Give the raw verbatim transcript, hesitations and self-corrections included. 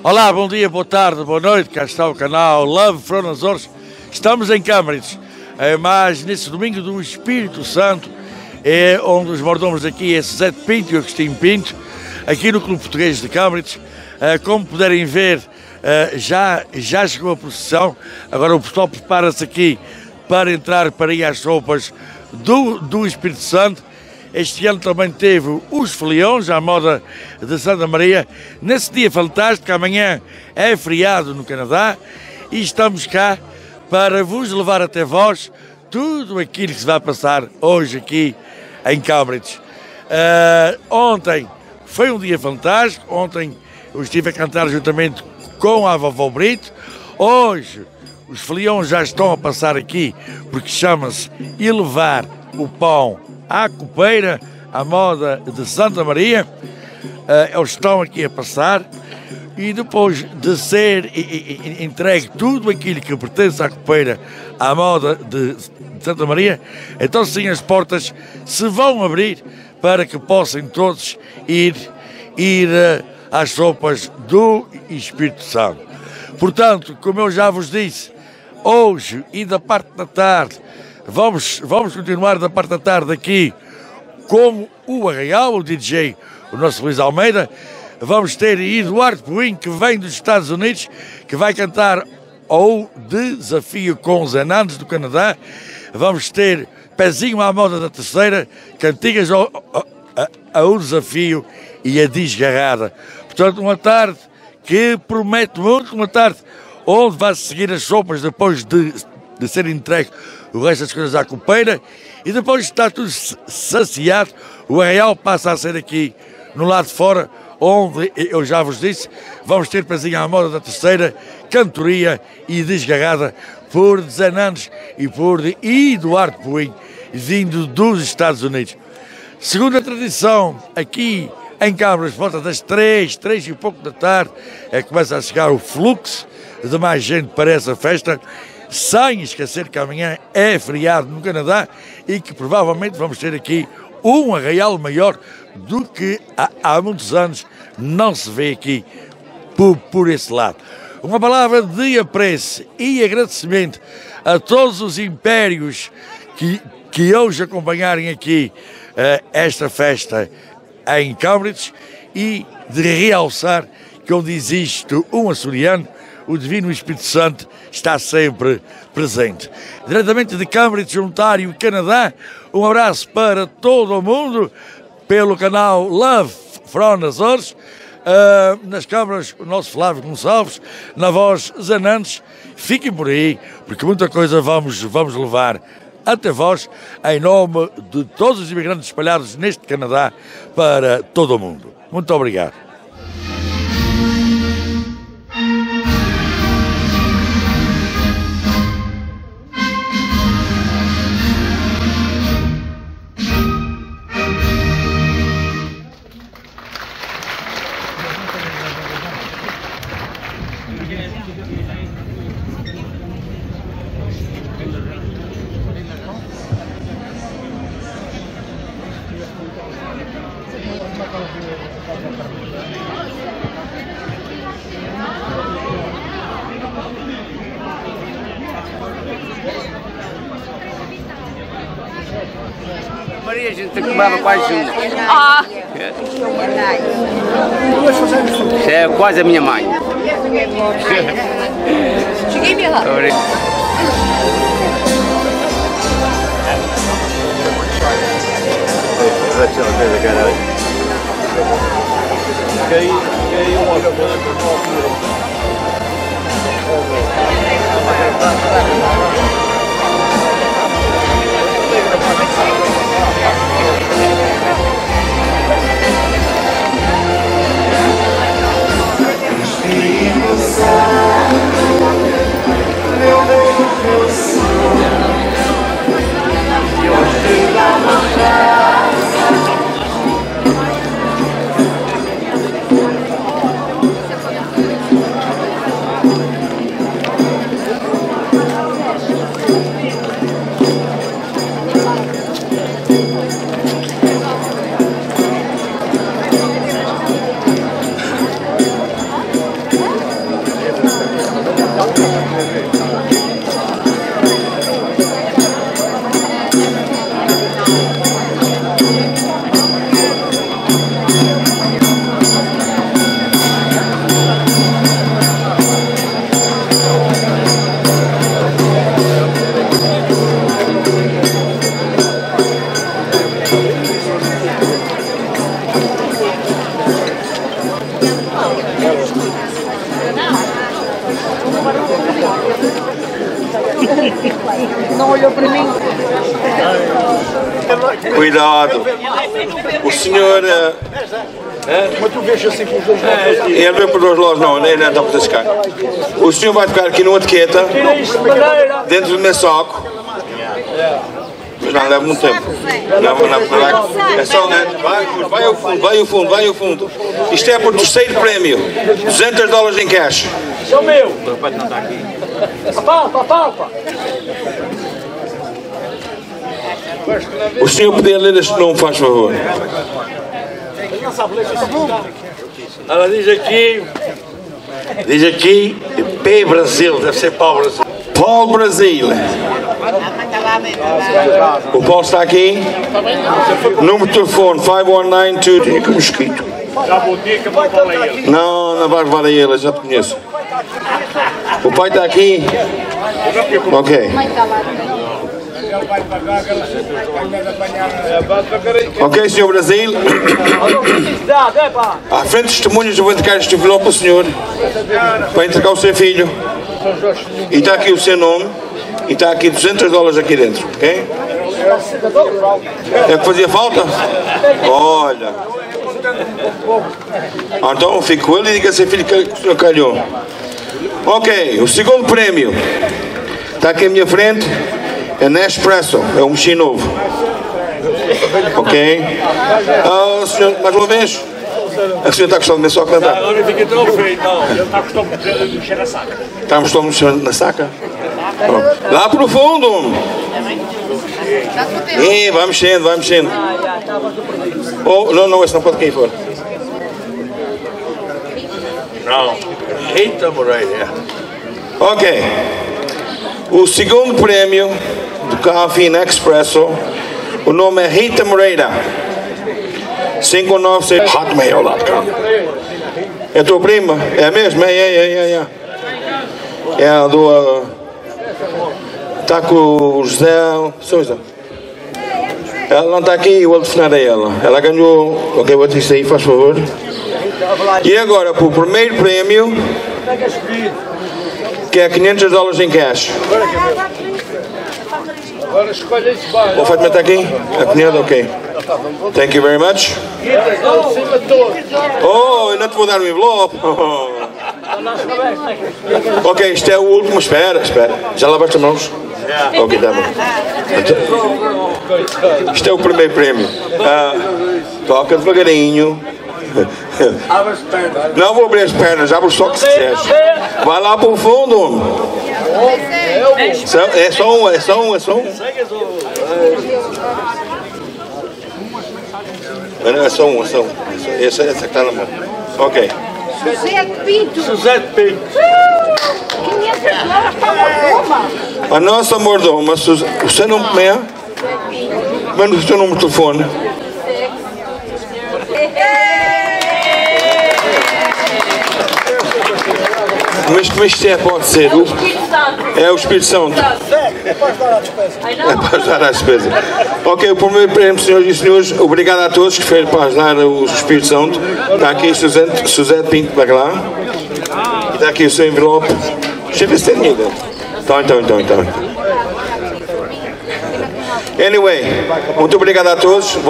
Olá, bom dia, boa tarde, boa noite, cá está o canal Love from Azores. Estamos em Câmarides, mas nesse domingo do Espírito Santo, é onde os mordomos aqui é Zé Pinto e Agostinho Pinto, aqui no Clube Português de Câmarides. Como puderem ver, já, já chegou a procissão, agora o pessoal prepara-se aqui para entrar para ir às roupas do, do Espírito Santo. Este ano também teve os foliões à moda de Santa Maria. Nesse dia fantástico, amanhã é feriado no Canadá e estamos cá para vos levar até vós tudo aquilo que se vai passar hoje aqui em Câmarides. Uh, ontem foi um dia fantástico, ontem eu estive a cantar juntamente com a vovó Brito. Hoje os foliões já estão a passar aqui porque chama-se elevar o pão à copeira, à moda de Santa Maria. Uh, eles estão aqui a passar e depois de ser entregue tudo aquilo que pertence à copeira, à moda de Santa Maria, então sim as portas se vão abrir para que possam todos ir, ir uh, às roupas do Espírito Santo. Portanto, como eu já vos disse, hoje e da parte da tarde, Vamos, vamos continuar da parte da tarde aqui com o Arraial, o D J, o nosso Luís Almeida. Vamos ter Eduardo Puim, que vem dos Estados Unidos, que vai cantar o Desafio com os Enandos do Canadá. Vamos ter Pezinho à Moda da Terceira, Cantigas ao, ao, ao Desafio e a Desgarrada. Portanto, uma tarde que promete muito, uma tarde onde vai seguir as sopas depois de, de ser entregue o resto das coisas à copeira, e depois está tudo saciado, o Arraial passa a ser aqui no lado de fora, onde, eu já vos disse, vamos ter Pezinha à Moda da Terceira, cantoria e desgarrada por Zenandes e por Eduardo Puim, vindo dos Estados Unidos. Segundo a tradição, aqui em Câmarides, volta das três, três e pouco da tarde, é que começa a chegar o fluxo de mais gente para essa festa, sem esquecer que amanhã é feriado no Canadá e que provavelmente vamos ter aqui um arraial maior do que há, há muitos anos não se vê aqui por, por esse lado. Uma palavra de apreço e agradecimento a todos os impérios que, que hoje acompanharem aqui uh, esta festa em Câmarides, e de realçar que onde existe um açoriano, o Divino Espírito Santo está sempre presente. Diretamente de Câmarides, Ontário, Canadá, um abraço para todo o mundo, pelo canal Love from Azores, uh, nas câmaras o nosso Flávio Gonçalves, na voz Zenandes. Fiquem por aí, porque muita coisa vamos, vamos levar até vós, em nome de todos os imigrantes espalhados neste Canadá para todo o mundo. Muito obrigado. Maria, a gente tomava quase junto. Ah! Isso é quase a minha mãe. Cheguei-me lá. Não olhou para mim. Cuidado. O senhor... Uh, Mas tu vês assim com os dois lados. ele vem por dois lados, não, nem não está para descar. O senhor vai tocar aqui numa etiqueta, dentro do meu saco. Mas não leva muito tempo. Não, não, não, é só, né? Vai, vai ao fundo, vai ao fundo, vai ao fundo. Isto é por terceiro prémio. duzentos dólares em cash. São meu. Apalpa, apalpa. O senhor podia ler este nome, faz favor. Ela diz aqui, diz aqui, P Brasil, deve ser Paulo Brasil. Paulo Brasil. O Paulo está aqui. Número de telefone cinco um nove dois. Tinha que um mosquito. Não, não vais levar a ele, já te conheço. O pai está aqui. Ok. Ok, senhor Brasil. À frente dos testemunhas, eu vou entregar este envelope para o senhor, para entregar o seu filho. E está aqui o seu nome. E está aqui duzentos dólares aqui dentro, ok? É que fazia falta? Olha. Então fico com ele e diga a seu filho que o senhor calhou. Ok, o segundo prémio está aqui à minha frente. É Nespresso, é um mexi novo. Ok? Ah, senhor, mais uma vez. A senhora está gostando de mexer só cantar? Agora fica tão feio, não. Ele está acostumado a mexer na saca. Está gostando de mexer na saca? Pronto. Lá para o fundo. E vai mexendo, vai mexendo. Oh, não, não, esse não pode cair fora. Não. Eita, Moreira. Ok. O segundo prémio do Cafina Expresso, o nome é Rita Moreira. cinco nove seis hotmail ponto com. É tua prima? É mesmo? É, é, é, é. É a do... Está com o José... Sousa. Ela não está aqui, eu vou telefonar a ela. Ela ganhou... Ok, vou te dizer aí, faz favor. E agora, para o primeiro prémio, que é quinhentos dólares em cash. Agora escolha esse bar. O Fátima está aqui? A cunhada? Ok. Thank you very much. Oh, eu não te vou dar um envelope. Oh. Ok, isto é o último. Espera, espera. Já lavaste as mãos? Ok, tá bom. Isto é o primeiro prémio. Ah, toca devagarinho. Não vou abrir as pernas, abre só que se quiseres. Vai lá para o fundo. É só um, é só um, é só um. Não, é só um, é só um. Essa, essa que está na mão. Ok. José Pinto. José Pinto. quinhentas dólares para a mordomma. A nossa mordoma, o seu nome como é? Manda o seu número de telefone. Mas como isto é, pode ser? O, é o Espírito Santo. É para ajudar a despesa. É para ajudar a despesa. Ok, o primeiro prémio, senhoras e senhores, obrigado a todos que fez para ajudar o Espírito Santo. Está aqui Suzete, Suzete Pinto para lá. E está aqui o seu envelope. Deixa eu ver se tem dinheiro dentro. Então, então, então, então. Anyway, muito obrigado a todos.